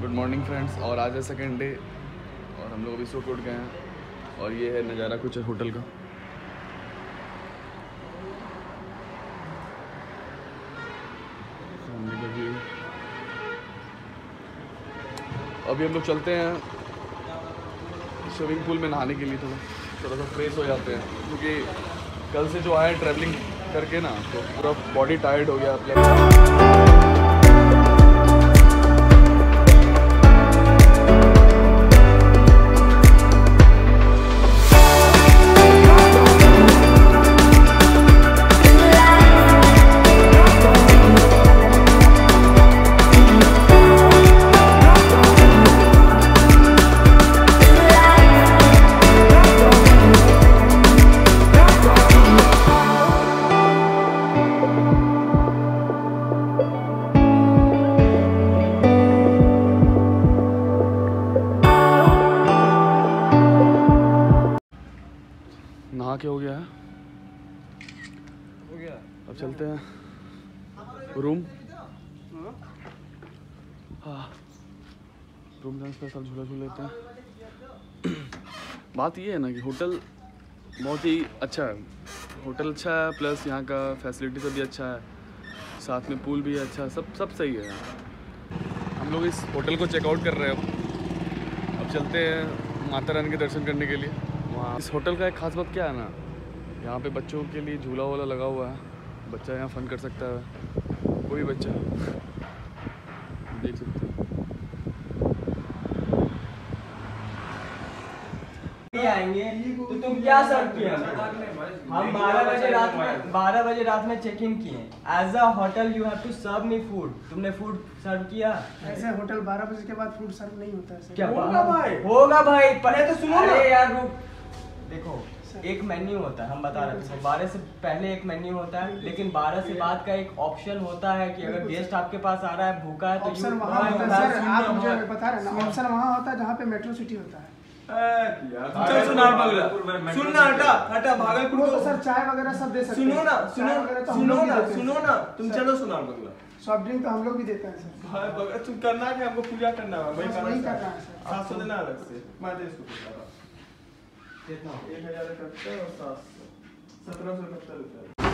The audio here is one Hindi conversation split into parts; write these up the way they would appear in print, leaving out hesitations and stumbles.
Good morning friends. और आज है सेकेंड डे और हम लोग अभी सो के उठ गए हैं और ये है नज़ारा कुछ होटल का। सामने का व्यू। अभी हम लोग चलते हैं स्विमिंग पूल में नहाने के लिए, थोड़ा सा फ्रेश हो जाते हैं क्योंकि कल से जो आए ट्रैवलिंग करके ना तो पूरा बॉडी टायर्ड हो गया अपना। नहा के हो गया है, अब चलते हैं रूम। हाँ, रूम जाने से पहले झूला झूल लेते हैं। बात ये है ना कि होटल बहुत ही अच्छा है, होटल अच्छा है प्लस यहाँ का फैसिलिटी सब भी अच्छा है, साथ में पूल भी है अच्छा, सब सही है। हम लोग इस होटल को चेकआउट कर रहे हैं अब चलते हैं माता रानी के दर्शन करने के लिए वहाँ। इस होटल का एक खास बात क्या है ना, यहाँ पे बच्चों के लिए झूला वूला लगा हुआ है, बच्चा यहाँ फन कर सकता है, कोई बच्चा देख सकते हैं। आएंगे तो तुम क्या सर्व किए? हम 12 बजे रात में चेक इन किए। As a hotel you have to serve me food. तुमने फूड सर्व किया? ऐसे होटल 12 बजे के बाद फूड सर्व नहीं होता है। क्या होगा भाई? पहले तो सुनो। अरे यार रुक, देखो एक मेन्यू होता है, हम बता रहे थे 12 से पहले एक मेन्यू होता है, लेकिन 12 से बाद का एक ऑप्शन होता है कि अगर गेस्ट आपके पास आ रहा है भूखा है तो ऑप्शन वहाँ होता है सर, आप मुझे बता रहे हैं ना, ऑप्शन वहाँ होता है जहाँ पे मेट्रो सिटी होता है। सुनना हटा भागलपुर तो सर चाय वगैरह सब दे सकते हैं। सुनो ना तुम चलो सुनार बंगला। सॉफ्ट ड्रिंक तो हम लोग भी देते हैं सर। तुम करना है, हमको पूजा करना है, वही करना है सर। 700 देना अलग से, मैं दे इसको कितना 1071 और 1771 रुपये।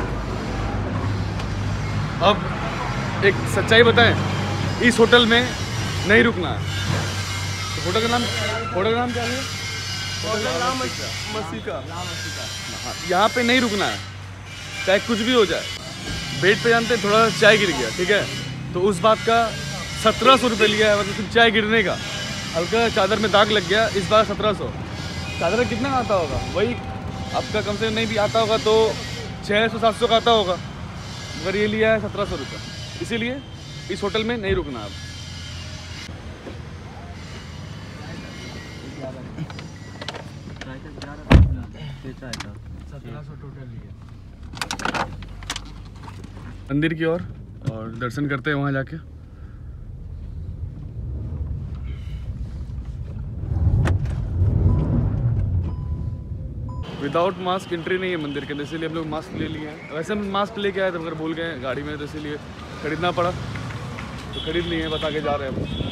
अब एक सच्चाई बताएं, इस होटल में नहीं रुकना है। तो होटल का नाम क्या है? होटल नाम मसीका। हाँ, यहाँ पे नहीं रुकना है, चाहे कुछ भी हो जाए। बेड पे जानते हैं थोड़ा सा चाय गिर गया, ठीक है, तो उस बात का 1700 रुपये लिया है, मतलब चाय गिरने का। हल्का चादर में दाग लग गया, इस बार 1700। चादर कितना आता होगा? वही आपका कम से कम नहीं भी आता होगा तो 600-700 का आता होगा, मगर ये लिया है 1700 रुपये। इसीलिए इस होटल में नहीं रुकना अब। मंदिर की ओर और दर्शन करते हैं वहाँ जाके। विदाउट मास्क एंट्री नहीं है मंदिर के अंदर, इसीलिए हम लोग मास्क ले लिए हैं। वैसे हम मास्क लेके आए थे मगर भूल गए गाड़ी में, तो इसीलिए खरीदना पड़ा, तो खरीद लिए हैं, बता के जा रहे हैं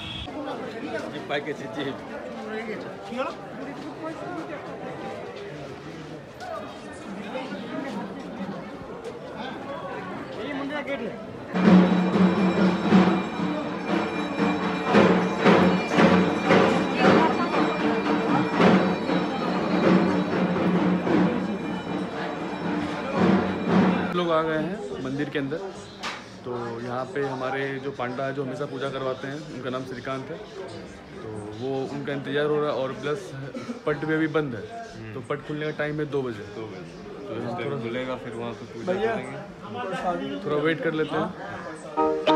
लोग आ गए हैं मंदिर के अंदर। तो यहाँ पे हमारे जो पांडा है जो हमेशा पूजा करवाते हैं, उनका नाम श्रीकांत है, तो वो उनका इंतज़ार हो रहा है। और प्लस पट भी अभी बंद है, तो पट खुलने का टाइम है 2 बजे। तो थोड़ा खुलेगा, फिर वहाँ पे पूजा करेंगे, थोड़ा वेट कर लेते हैं।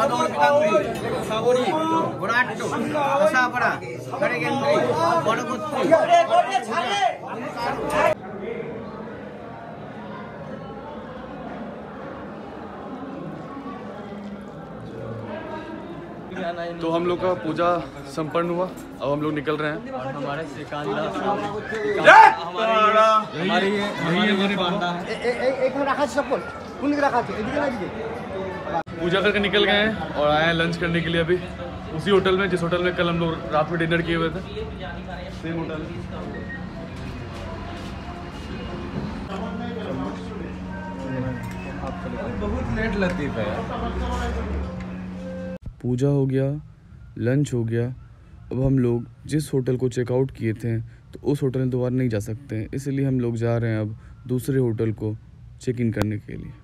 तो हम लोग का पूजा संपन्न हुआ, अब हम लोग निकल रहे हैं। और हमारे श्रीकांत हमारी पूजा करके निकल गए हैं और आए हैं लंच करने के लिए अभी उसी होटल में जिस होटल में कल हम लोग रात में डिनर किए हुए थे, सेम होटल। बहुत लेट लतीफ है। पूजा हो गया, लंच हो गया। अब हम लोग जिस होटल को चेकआउट किए थे तो उस होटल में दोबारा नहीं जा सकते हैं, इसलिए हम लोग जा रहे हैं अब दूसरे होटल को चेक इन करने के लिए।